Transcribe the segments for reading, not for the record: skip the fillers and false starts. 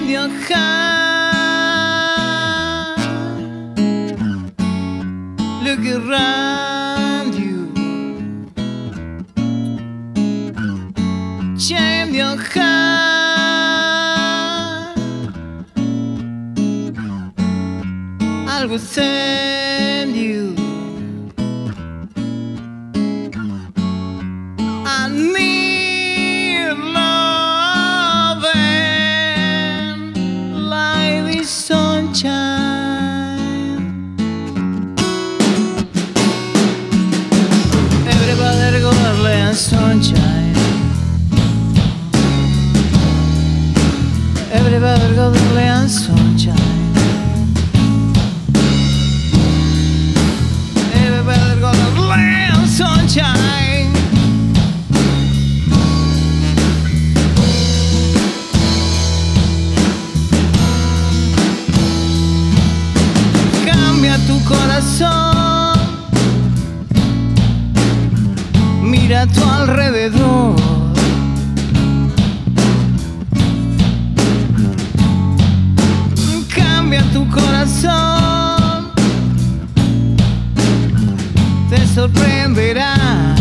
your heart. Look around you. Change your heart. I will send you. I need love and light is sunshine. Everybody go and sunshine. Everybody go and sunshine. Everybody go and sunshine. Cambia tu corazón, mira a tu alrededor. Cambia tu corazón, te sorprenderá.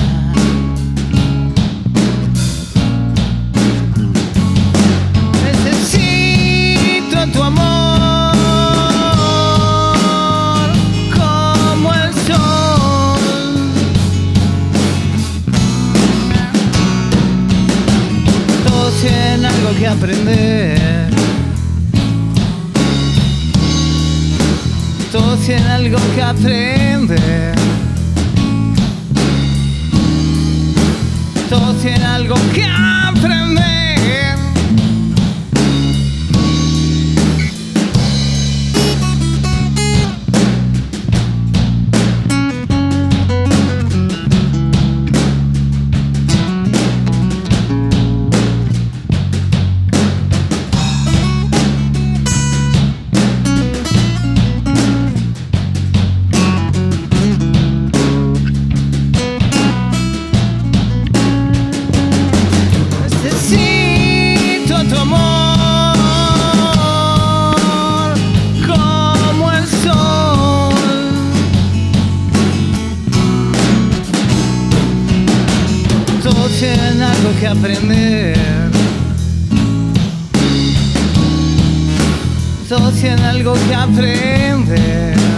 Necesito tu amor como el sol. Todos tienen algo que aprender. Todos tienen algo que aprender. Todos tienen algo que aprender. Necesito tu amor como el sol. Todos tienen algo que aprender. Todos tienen algo que aprender.